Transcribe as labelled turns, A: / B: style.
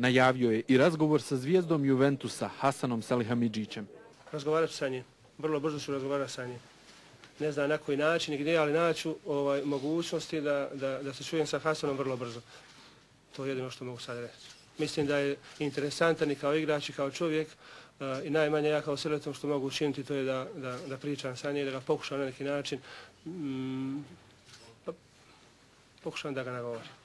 A: Najavio je i razgovor sa zvijezdom Juventusa Hasanom Salihamiđićem.
B: Razgovarat ću sa njim. Vrlo brzo ću razgovarati sa njim. Ne znam na koji način i gdje, ali naću mogućnosti da se čujem sa Hasanom vrlo brzo. To je jedino što mogu sad reći. Mislim da je interesantan i kao igrač i kao čovjek i najmanje ja kao selektor što mogu učiniti to je da pričam sa njim, da ga pokušam na neki način, pokušam da ga nagovorim.